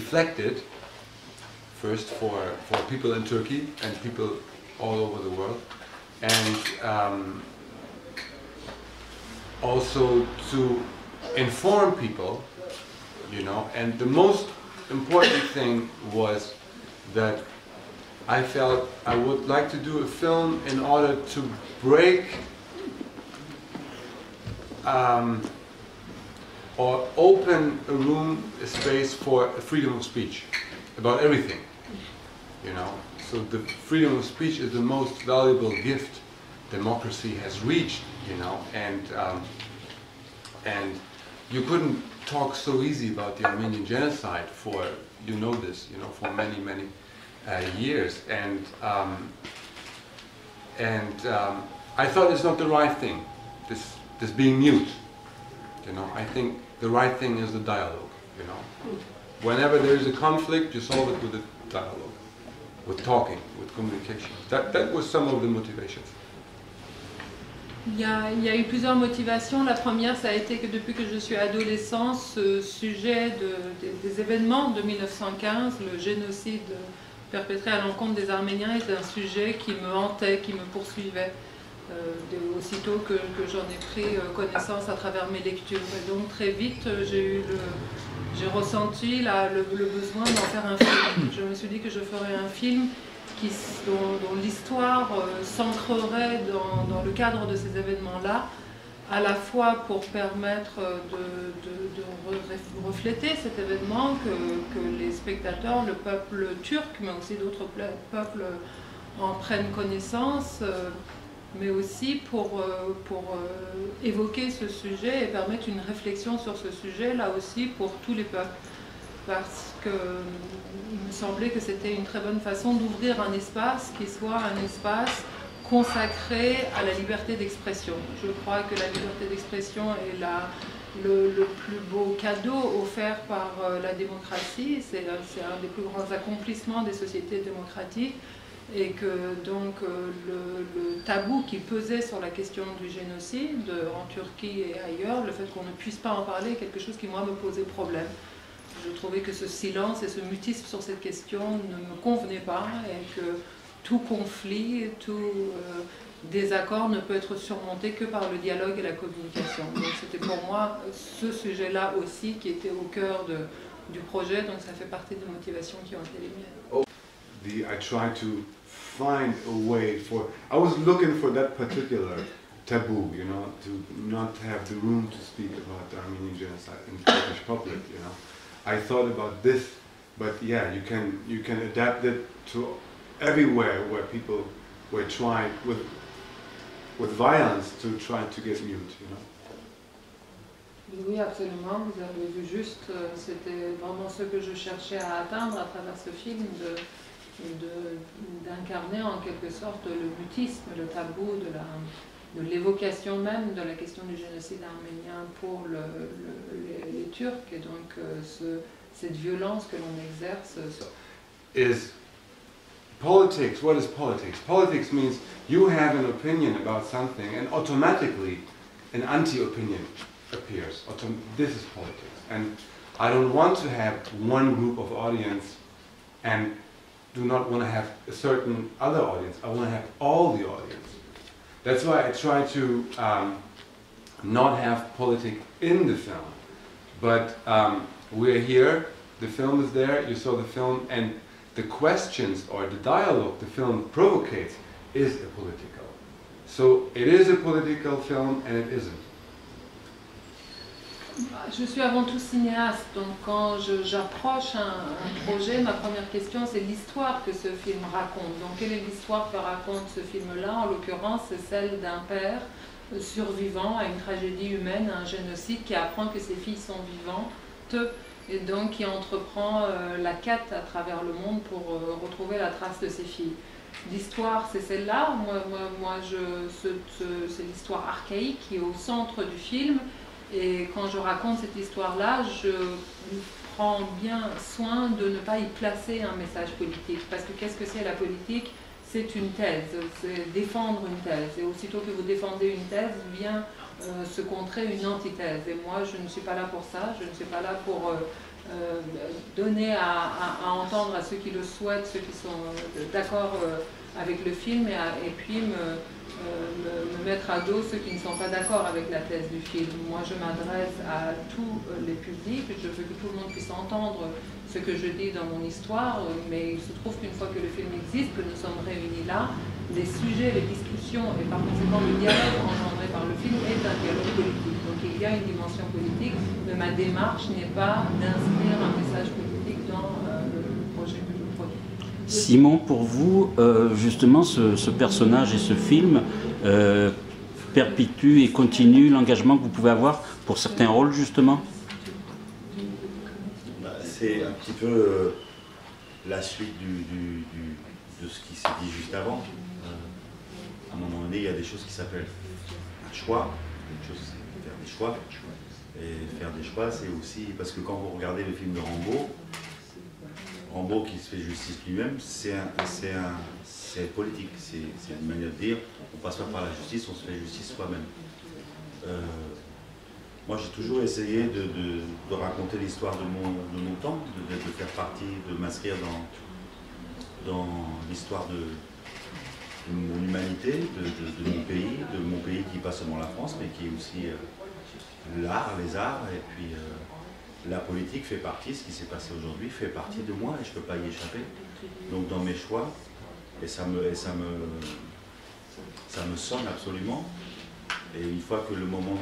reflected first for people in Turkey and people all over the world, and also to inform people, you know. And the most important thing was that I felt I would like to do a film in order to break or open a room, a space for freedom of speech about everything, you know. So the freedom of speech is the most valuable gift democracy has reached, you know, and you couldn't talk so easy about the Armenian genocide for, you know this, you know, for many, many years, and I thought it's not the right thing, this being mute, you know. I think the right thing is the dialogue, you know. Whenever there is a conflict, you solve it with a dialogue, with talking, with communication. That was some of the motivations. Il y a eu plusieurs motivations. La première, ça a été que depuis que je suis adolescent, ce sujet des événements de 1915, le génocide perpétré à l'encontre des Arméniens, est un sujet qui me hantait, qui me poursuivait, aussitôt que j'en ai pris connaissance à travers mes lectures. Et donc très vite, j'ai ressenti le besoin d'en faire un film. Je me suis dit que je ferais un film dont l'histoire s'ancrerait dans le cadre de ces événements-là, à la fois pour permettre de refléter cet événement, que les spectateurs, le peuple turc, mais aussi d'autres peuples en prennent connaissance, mais aussi pour évoquer ce sujet et permettre une réflexion sur ce sujet, là aussi pour tous les peuples. Parce qu'il me semblait que c'était une très bonne façon d'ouvrir un espace qui soit un espace consacré à la liberté d'expression. Je crois que la liberté d'expression est le plus beau cadeau offert par la démocratie. C'est un des plus grands accomplissements des sociétés démocratiques, et que donc le tabou qui pesait sur la question du génocide en Turquie et ailleurs, le fait qu'on ne puisse pas en parler, est quelque chose qui moi me posait problème. Je trouvais que ce silence et ce mutisme sur cette question ne me convenaient pas, et que tout conflit, tout désaccord ne peut être surmonté que par le dialogue et la communication. Donc c'était pour moi ce sujet-là aussi qui était au cœur du projet, donc ça fait partie des motivations qui ont été les miennes. I tried to find a way for, I was looking for that particular taboo, you know, to not have the room to speak about the Armenian genocide in the Turkish public, you know. I thought about this, but yeah, you can adapt it to everywhere where people were trying with violence to try to get mute, you know. Oui, absolument, vous avez vu juste, c'était vraiment ce que je cherchais à atteindre à travers ce film, d'incarner en quelque sorte le mutisme, le tabou de l'évocation même de la question du génocide arménien pour les Turcs, et donc cette violence que l'on exerce. Is politics, what is politics? Politics means you have an opinion about something and automatically an anti-opinion appears. This is politics. And I don't want to have one group of audience and do not want to have a certain other audience. I want to have all the audience. That's why I try to not have politics in the film. But we're here, the film is there, you saw the film, and the questions or the dialogue the film provocates is a political. So it is a political film and it isn't. Je suis avant tout cinéaste, donc quand j'approche un projet, ma première question c'est l'histoire que ce film raconte. Donc quelle est l'histoire que raconte ce film-là? En l'occurrence, c'est celle d'un père survivant à une tragédie humaine, à un génocide, qui apprend que ses filles sont vivantes et donc qui entreprend la quête à travers le monde pour retrouver la trace de ses filles. L'histoire, c'est celle-là. C'est l'histoire archaïque qui est au centre du film. Et quand je raconte cette histoire-là, je prends bien soin de ne pas y placer un message politique. Parce que qu'est-ce que c'est la politique? C'est une thèse, c'est défendre une thèse. Et aussitôt que vous défendez une thèse, vient se contrer une antithèse. Et moi, je ne suis pas là pour ça. Je ne suis pas là pour donner à entendre à ceux qui le souhaitent, ceux qui sont d'accord avec le film, et puis me mettre à dos ceux qui ne sont pas d'accord avec la thèse du film. Moi, je m'adresse à tous les publics, je veux que tout le monde puisse entendre ce que je dis dans mon histoire, mais il se trouve qu'une fois que le film existe, que nous sommes réunis là, les sujets, les discussions et par conséquent le dialogue engendré par le film est un dialogue politique. Donc il y a une dimension politique, mais ma démarche n'est pas d'inscrire un message politique dans le projet que je produis. Simon, pour vous, justement, ce personnage et ce film perpétue et continue l'engagement que vous pouvez avoir pour certains rôles, justement? C'est un petit peu la suite de ce qui s'est dit juste avant. À un moment donné, il y a des choses qui s'appellent un choix. Une chose, c'est faire des choix. Et faire des choix, c'est aussi... Parce que quand vous regardez le film de Rambo qui se fait justice lui-même, c'est politique. C'est une manière de dire, on passe pas par la justice, on se fait justice soi-même. Moi, j'ai toujours essayé de raconter l'histoire de mon temps, de faire partie, de m'inscrire dans l'histoire de mon humanité, de mon pays qui n'est pas seulement la France, mais qui est aussi l'art, les arts, et puis la politique fait partie, ce qui s'est passé aujourd'hui fait partie de moi, et je ne peux pas y échapper. Donc dans mes choix, et ça me sonne absolument, et une fois que le moment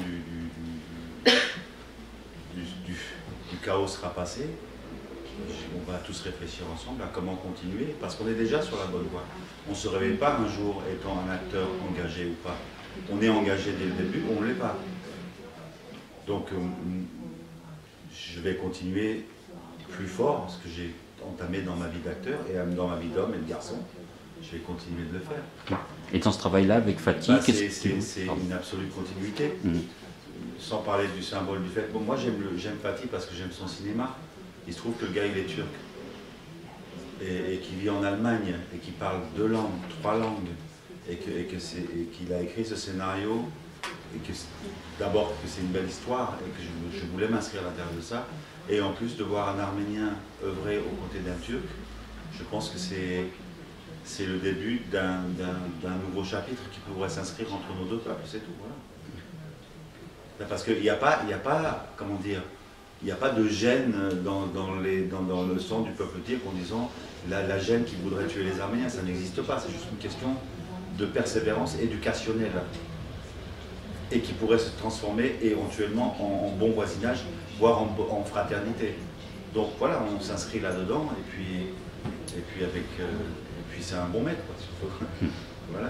du chaos sera passé, on va tous réfléchir ensemble à comment continuer, parce qu'on est déjà sur la bonne voie. On ne se réveille pas un jour étant un acteur engagé ou pas. On est engagé dès le début, on ne l'est pas. Donc je vais continuer plus fort, ce que j'ai entamé dans ma vie d'acteur et dans ma vie d'homme et de garçon. Je vais continuer de le faire. Et dans ce travail-là, avec Fatih, c'est une absolue continuité. Sans parler du symbole du fait. Bon, moi j'aime Fatih parce que j'aime son cinéma. Il se trouve que le gars il est turc et qui vit en Allemagne et qui parle 2 langues, 3 langues et qu'il a écrit ce scénario et que d'abord que c'est une belle histoire et que je voulais m'inscrire à l'intérieur de ça, et en plus de voir un Arménien œuvrer aux côtés d'un Turc, je pense que c'est le début d'un nouveau chapitre qui pourrait s'inscrire entre nos deux peuples, c'est tout, voilà. Parce qu'il n'y a pas, comment dire, il n'y a pas de gêne dans le sang du peuple turc en disant la gêne qui voudrait tuer les Arméniens, ça n'existe pas, c'est juste une question de persévérance éducationnelle et qui pourrait se transformer éventuellement en bon voisinage, voire en fraternité. Donc voilà, on s'inscrit là-dedans et puis c'est un bon maître, quoi. Voilà.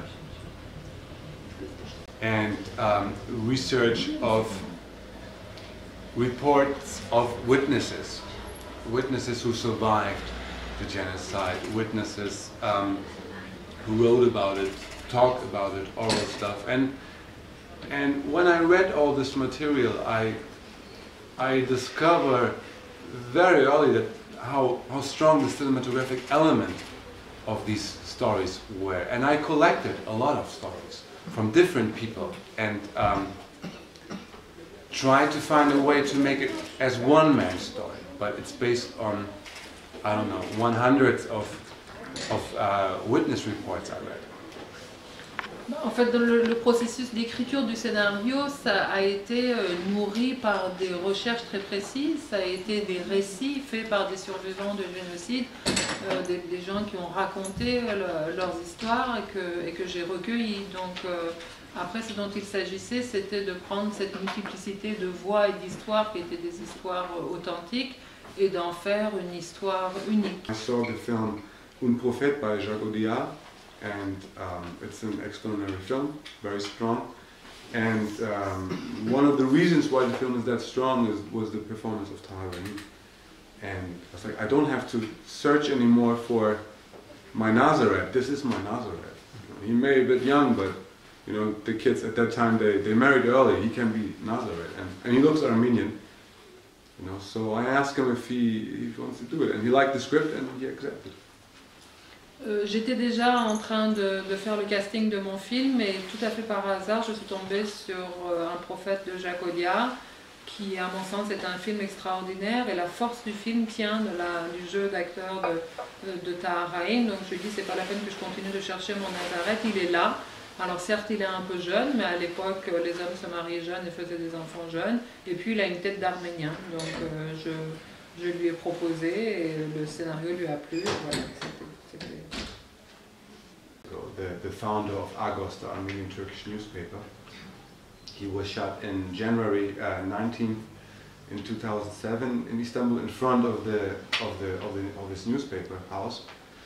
And research of reports of witnesses who survived the genocide, witnesses who wrote about it, talked about it, oral stuff. And when I read all this material, I discovered very early that how strong the cinematographic element of these stories were. And I collected a lot of stories from different people and tried to find a way to make it as one man's story, but it's based on, I don't know, 100 of witness reports I read. En fait, dans le processus d'écriture du scénario, ça a été nourri par des recherches très précises, ça a été des récits faits par des survivants de génocide, des gens qui ont raconté leurs histoires et que j'ai recueillies. Donc après, ce dont il s'agissait, c'était de prendre cette multiplicité de voix et d'histoires qui étaient des histoires authentiques et d'en faire une histoire unique. I saw the film Un Prophète by Jacques Audiard, and it's an extraordinary film, very strong. And one of the reasons why the film is that strong was the performance of Tahar Rahim. And I was like, I don't have to search anymore for my Nazareth. This is my Nazareth. He may be a bit young, but you know, the kids at that time, they married early. He can be Nazareth, and he looks Armenian. You know, so I asked him if he wants to do it, and he liked the script, and he accepted. J'étais déjà en train de faire le casting de mon film et tout à fait par hasard, je suis tombée sur Un prophète de Jacques Audiard qui à mon sens est un film extraordinaire, et la force du film tient du jeu d'acteur de Tahar Rahim. Donc je dis, c'est pas la peine que je continue de chercher mon Nazareth, il est là. Alors certes il est un peu jeune, mais à l'époque les hommes se mariaient jeunes et faisaient des enfants jeunes, et puis il a une tête d'Arménien, donc je lui ai proposé et le scénario lui a plu, et voilà, c'était... The founder of Agos, the Armenian Turkish newspaper. He was shot in January 19th in 2007 in Istanbul in front of his newspaper house.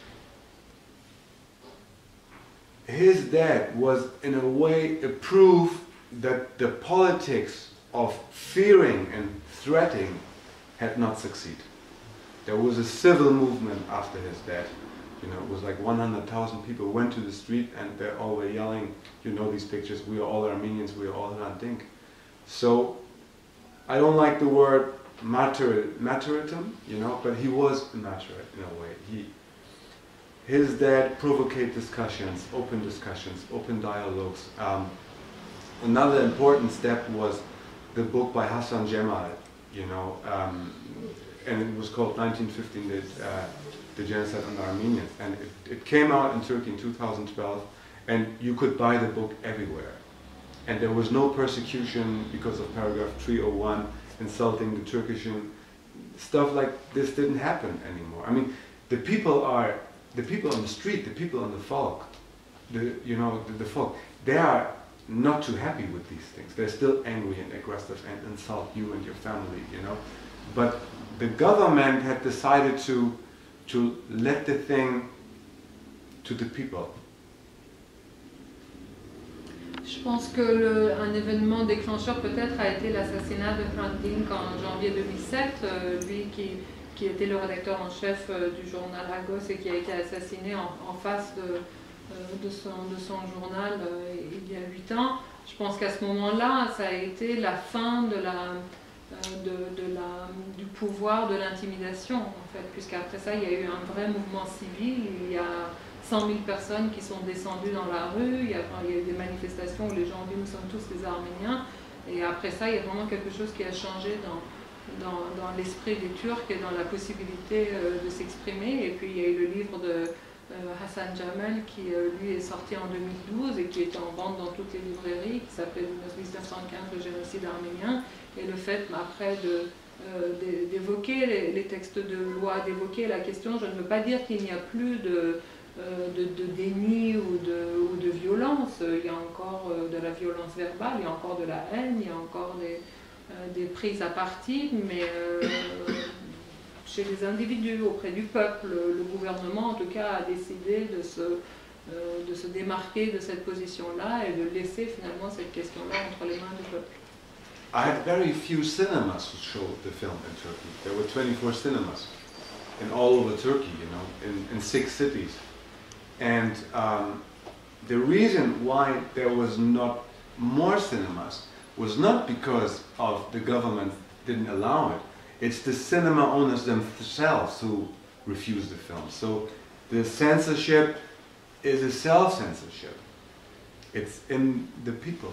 His death was in a way a proof that the politics of fearing and threatening had not succeeded. There was a civil movement after his death. You know, it was like 100,000 people went to the street and they all were yelling, you know these pictures, we are all Armenians, we are all Hrant Dink. So, I don't like the word martyrdom, you know, but he was a martyr in a way. His death provoked discussions, open dialogues. Another important step was the book by Hassan Cemal, you know, and it was called 1915, the Genocide on the Armenians, and it came out in Turkey in 2012, and you could buy the book everywhere. And there was no persecution because of paragraph 301, insulting the Turkish, and stuff like this didn't happen anymore. I mean, the people on the street, the people on the folk, the folk, they are not too happy with these things. They're still angry and aggressive and insult you and your family, you know. But the government had decided to let the thing to the people. Je pense que un événement déclencheur peut-être a été l'assassinat de Hrant Dink en janvier 2007, lui qui était le rédacteur en chef du journal Agos et qui a été assassiné en face de son journal il y a 8 ans. Je pense qu'à ce moment-là, ça a été la fin du pouvoir de l'intimidation, en fait, puisqu'après ça, il y a eu un vrai mouvement civil, il y a 100 000 personnes qui sont descendues dans la rue, il y a eu des manifestations où les gens ont dit « nous sommes tous des Arméniens », et après ça, il y a vraiment quelque chose qui a changé dans l'esprit des Turcs et dans la possibilité de s'exprimer. Et puis il y a eu le livre de Hassan Cemal qui lui est sorti en 2012 et qui était en vente dans toutes les librairies, qui s'appelait 1915, le génocide arménien. Et le fait après d'évoquer les textes de loi, d'évoquer la question, je ne veux pas dire qu'il n'y a plus de déni ou de violence. Il y a encore de la violence verbale, il y a encore de la haine, il y a encore des prises à partie, mais chez les individus, auprès du peuple, le gouvernement en tout cas a décidé de se démarquer de cette position-là et de laisser finalement cette question-là entre les mains du peuple. I had very few cinemas who showed the film in Turkey. There were 24 cinemas in all over Turkey, you know, in 6 cities. And the reason why there was not more cinemas was not because of the government didn't allow it. It's the cinema owners themselves who refused the film. So the censorship is a self-censorship. It's in the people.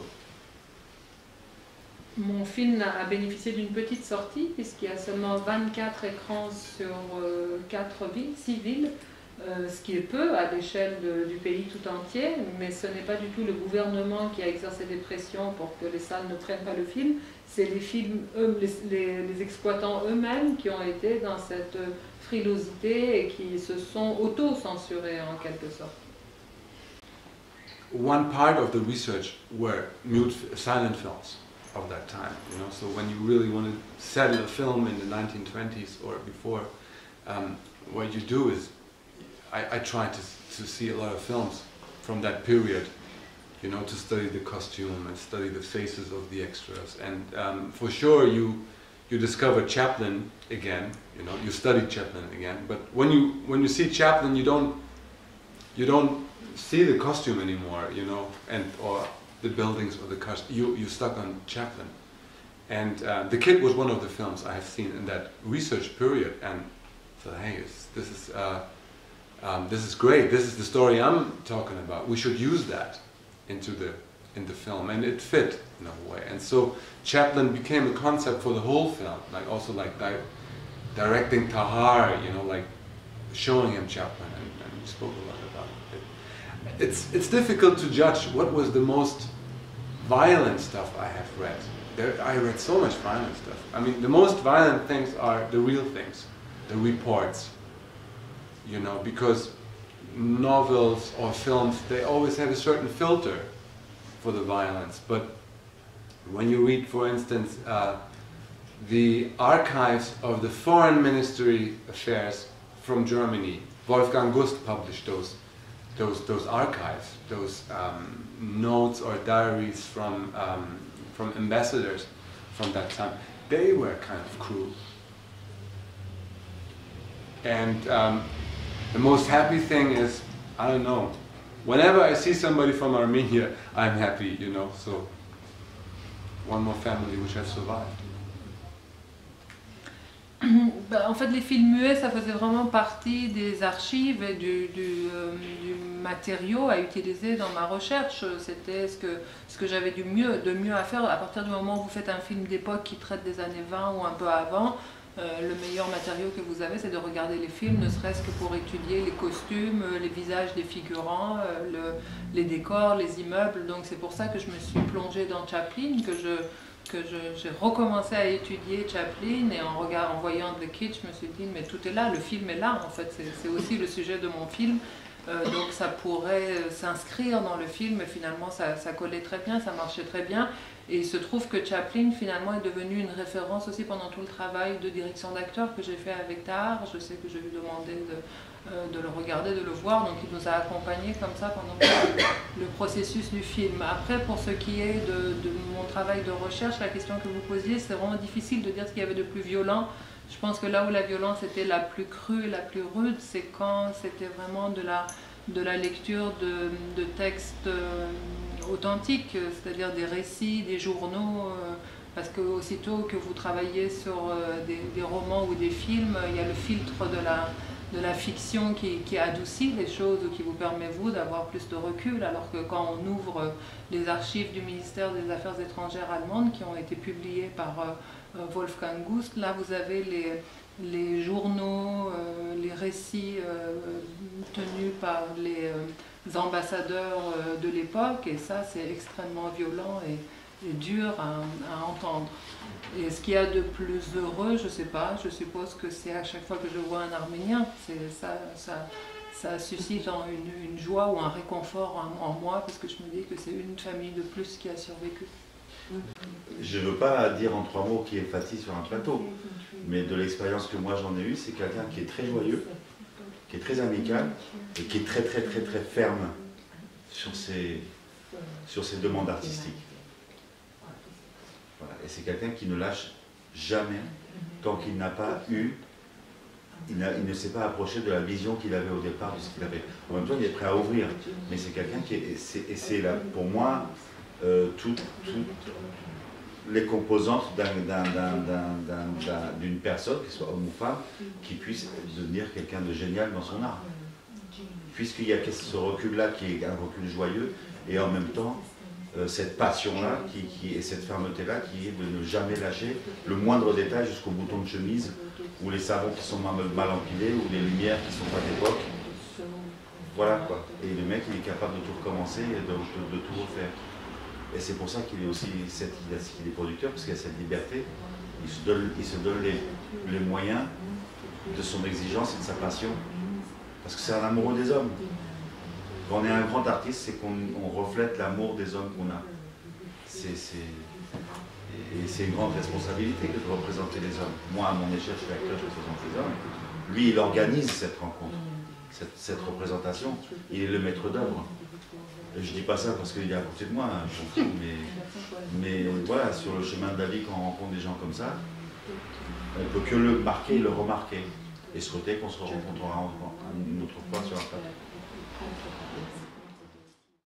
Mon film a bénéficié d'une petite sortie puisqu'il y a seulement 24 écrans sur 6 villes, ce qui est peu à l'échelle du pays tout entier, mais ce n'est pas du tout le gouvernement qui a exercé des pressions pour que les salles ne prennent pas le film, c'est les exploitants eux-mêmes qui ont été dans cette frilosité et qui se sont auto-censurés en quelque sorte. One part of the research were silent films of that time, you know. So when you really want to settle a film in the 1920s or before, what you do is, I try to see a lot of films from that period, you know, to study the costume and study the faces of the extras. And for sure, you discover Chaplin again, you know, you study Chaplin again. But when you see Chaplin, you don't see the costume anymore, you know, or the buildings or the costume. You're stuck on Chaplin. And The Kid was one of the films I have seen in that research period, and thought, hey, this is great. This is the story I'm talking about. We should use that into the in the film, and it fit in a way. And so Chaplin became a concept for the whole film, like also like directing Tahar, you know, like showing him Chaplin, and we spoke a lot about it. It's difficult to judge what was the most violent stuff I have read. I read so much violent stuff. I mean, the most violent things are the real things, the reports, you know, because novels or films, they always have a certain filter for the violence. But when you read, for instance, the archives of the Foreign Ministry Affairs from Germany, Wolfgang Gust published those archives, those notes or diaries from ambassadors from that time. They were kind of cruel. And the most happy thing is, I don't know, whenever I see somebody from Armenia, I'm happy, you know, so one more family which has survived. En fait, les films muets, ça faisait vraiment partie des archives et du matériau à utiliser dans ma recherche. C'était ce que j'avais de mieux à faire. À partir du moment où vous faites un film d'époque qui traite des années 20 ou un peu avant, le meilleur matériau que vous avez, c'est de regarder les films, ne serait-ce que pour étudier les costumes, les visages des figurants, les décors, les immeubles. Donc c'est pour ça que je me suis plongée dans Chaplin, que j'ai recommencé à étudier Chaplin, et en voyant The Kitsch, je me suis dit mais tout est là, le film est là en fait, c'est aussi le sujet de mon film, donc ça pourrait s'inscrire dans le film, et finalement ça collait très bien, ça marchait très bien, et il se trouve que Chaplin finalement est devenu une référence aussi pendant tout le travail de direction d'acteur que j'ai fait avec Tahar. Je sais que je lui demandais de le regarder, de le voir, donc il nous a accompagnés comme ça pendant le processus du film. Après, pour ce qui est de mon travail de recherche, la question que vous posiez, c'est vraiment difficile de dire ce qu'il y avait de plus violent. Je pense que là où la violence était la plus crue, la plus rude, c'est quand c'était vraiment de la lecture de textes authentiques, c'est-à-dire des récits, des journaux, parce que aussitôt que vous travaillez sur des romans ou des films, il y a le filtre de la fiction qui adoucit les choses, ou qui vous permet vous d'avoir plus de recul, alors que quand on ouvre les archives du ministère des Affaires étrangères allemandes qui ont été publiées par Wolfgang Gust, là vous avez les journaux, les récits tenus par les ambassadeurs de l'époque, et ça c'est extrêmement violent et dur à entendre. Et ce qu'il y a de plus heureux, je ne sais pas, je suppose que c'est à chaque fois que je vois un Arménien, ça suscite une joie ou un réconfort en moi, parce que je me dis que c'est une famille de plus qui a survécu. Je ne veux pas dire en 3 mots qui est Fatih sur un plateau, mais de l'expérience que moi j'en ai eue, c'est quelqu'un qui est très joyeux, qui est très amical, et qui est très très très très ferme sur ses demandes artistiques. Voilà. Et c'est quelqu'un qui ne lâche jamais tant qu'il n'a pas eu, il ne s'est pas approché de la vision qu'il avait au départ de ce qu'il avait. En même temps, il est prêt à ouvrir, mais c'est quelqu'un qui est, et c'est là pour moi toutes les composantes d'une personne, que ce soit homme ou femme, qui puisse devenir quelqu'un de génial dans son art. Puisqu'il y a ce recul-là qui est un recul joyeux, et en même temps cette passion-là et cette fermeté-là qui est de ne jamais lâcher le moindre détail jusqu'au bouton de chemise, ou les savons qui sont mal empilés, ou les lumières qui sont pas d'époque. Voilà quoi. Et le mec, il est capable de tout recommencer et de tout refaire. Et c'est pour ça qu'il est aussi qu'il est producteur, parce qu'il a cette liberté. Il se donne les moyens de son exigence et de sa passion. Parce que c'est un amoureux des hommes. Quand on est un grand artiste, c'est qu'on reflète l'amour des hommes qu'on a. Et c'est une grande responsabilité que de représenter les hommes. Moi, à mon échelle, je suis acteur, je représente les hommes. Lui, il organise cette rencontre, cette représentation. Il est le maître d'œuvre. Je ne dis pas ça parce qu'il est à côté de moi, hein, je m'en fous, mais voilà, sur le chemin de la vie, quand on rencontre des gens comme ça, on ne peut que le marquer, le remarquer, et souhaiter qu'on se rencontrera une autre fois sur un plateau.